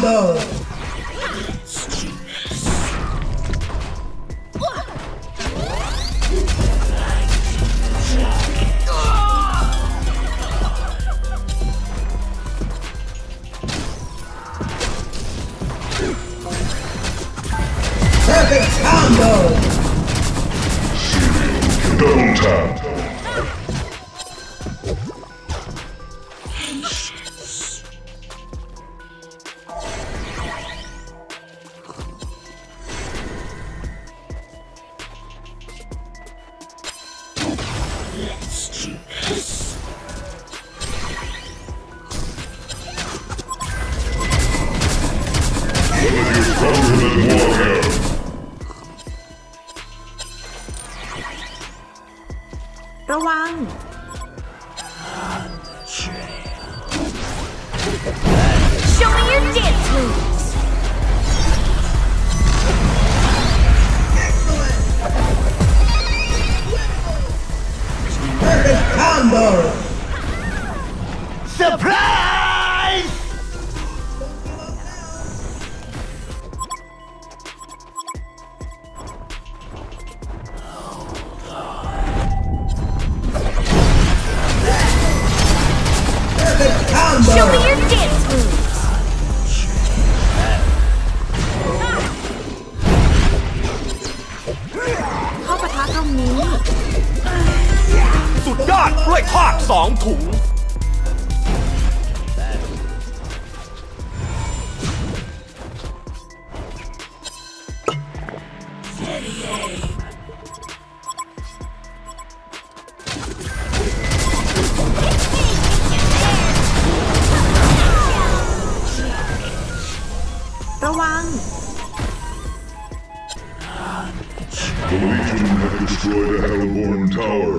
combo! Perfect combo! Double tap. Let's do this. One of you stronger than warrior. Show me your dance moves. Perfect combo! Surprise! Perfect combo! Show me your dance moves. เข้าปะทะตรงนี้สุดยอดกล้วยทอด2 ถุงระวัง The Legion have destroyed a Hellborn tower.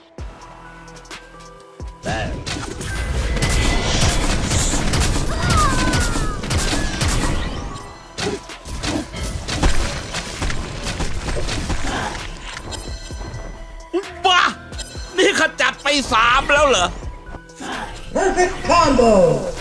Bah! นี่ขจัดไป3แล้วเหรอ Perfect combo!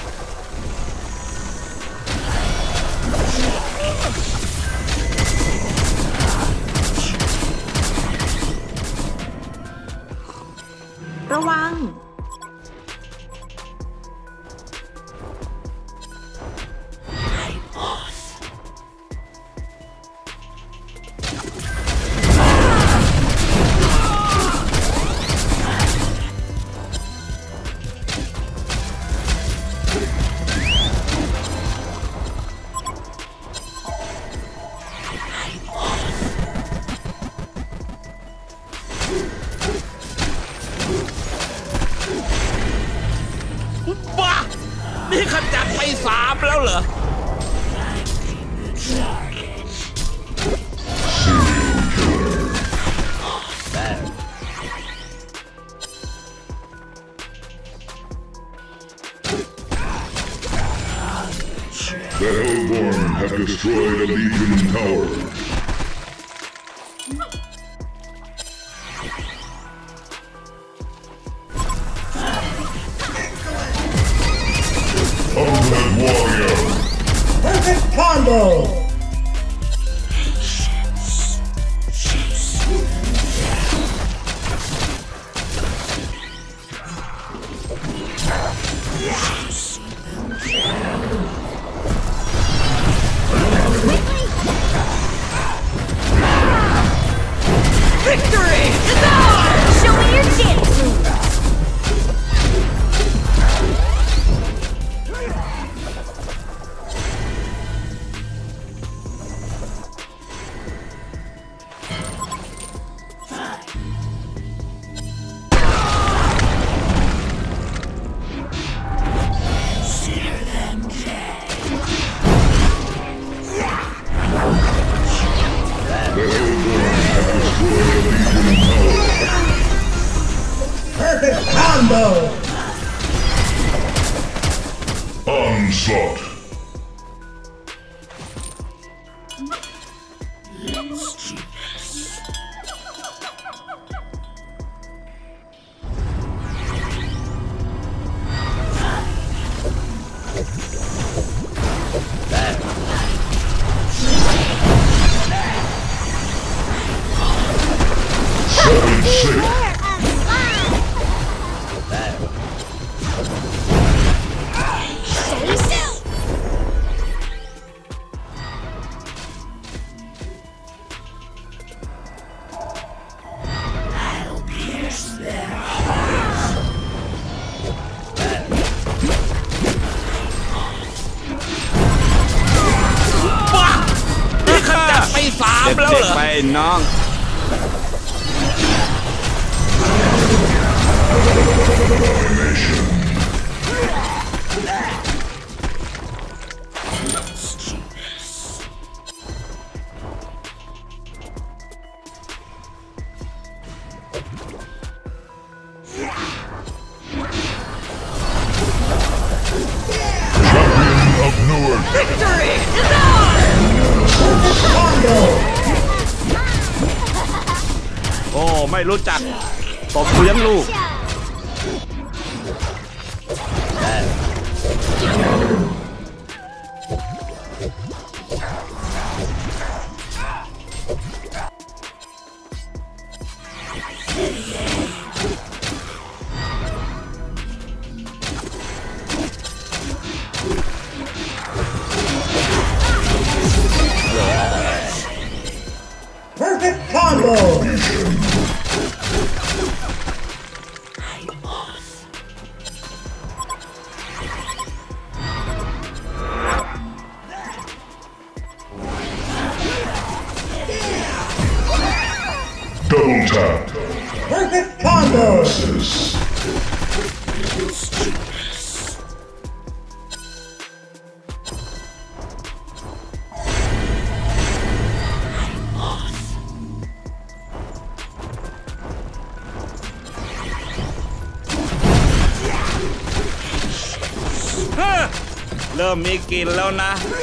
ระวังบ้า นี่ขจัดไป3แล้วเหรอ The Hellborn have destroyed a Legion tower. Ultimate warrior. Perfect combo! Victory is ours! Show me your dance moves. The Hellborn have destroyed a Legion tower. Perfect combo! Onslaught. นี่ขจัดไป3แล้วเหรอไปน้อง Of Newark. Victory is ours! Combo. โอ้ไม่รู้จักตบกูยังลูก Perfect combo. Double tap. Perfect combo. เริ่มมีกลิ่นแล้วนะ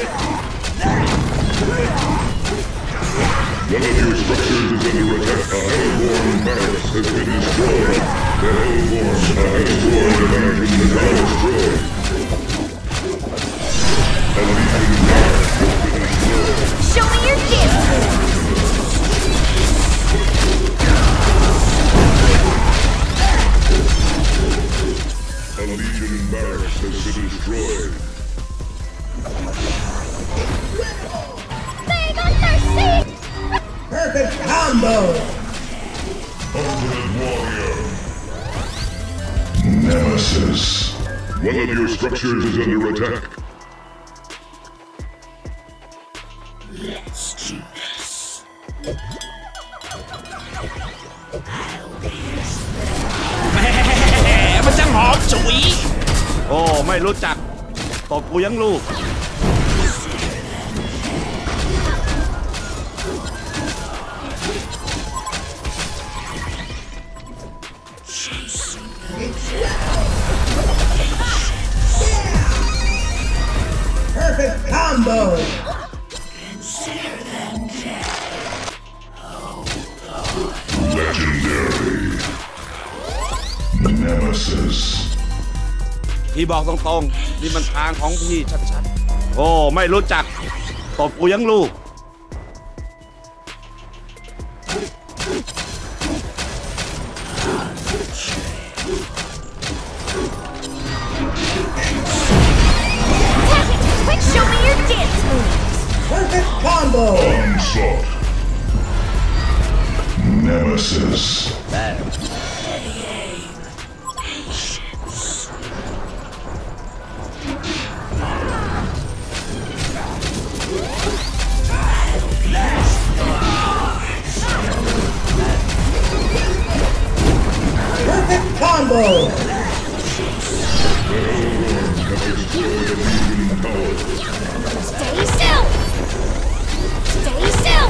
One of your structures is under attack. A Hellborn barracks has been destroyed. The Hellborn are destroyed the barracks in the tower destroyed. A Legion barracks has been destroyed. Show me your dance moves! A Legion barracks has been destroyed. Perfect combo. Ultimate Warrior. Nemesis. One of your structures is under attack. Let's do this. แหมมันจะหอมฉุยโอ้ไม่รู้จักตบกูยังลูก Perfect combo. Legendary. Nemesis. พี่บอกตรงๆนี่มันทางของพี่ชัดๆ โอ้ไม่รู้จักตบกูยังลูก Quick, show me your dance moves! Perfect combo. Onslaught. Nemesis. Perfect combo. Stay still! Stay still!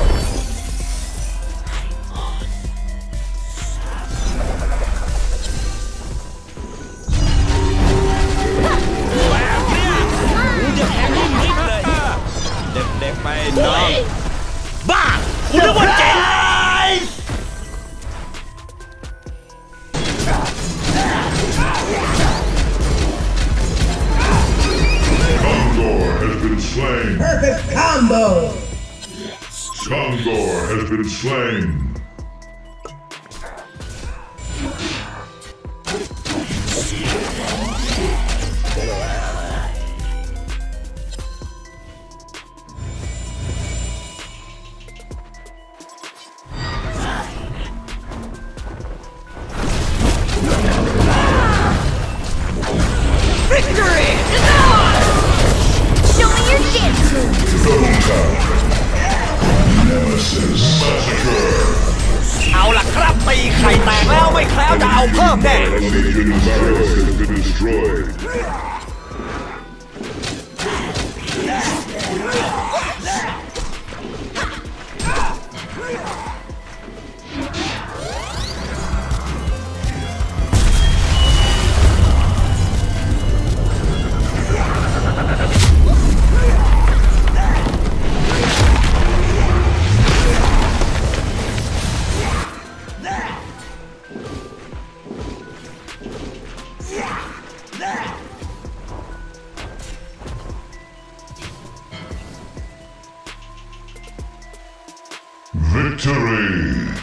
แบบเนี้ยกูจะแทงให้มิดเลย เด็กๆไปน้องบ้ากูนึกว่าเจ๋ง Kongor has been slain. Perfect combo. Kongor has been slain. Victory is ours! Show me your dance moves! Nemesis Massacre. เอาล่ะครับตีไข่แตกแล้วไม่แคล้วจะเอาเพิ่มแน่ Legion's turret has been destroyed. Victory!